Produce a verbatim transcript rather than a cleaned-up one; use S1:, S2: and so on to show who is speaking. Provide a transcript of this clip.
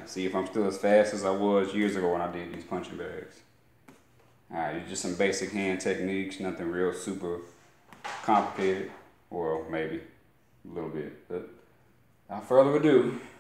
S1: See if I'm still as fast as I was years ago when I did these punching bags. Alright, just some basic hand techniques, nothing real super complicated, or maybe a little bit. But without further ado,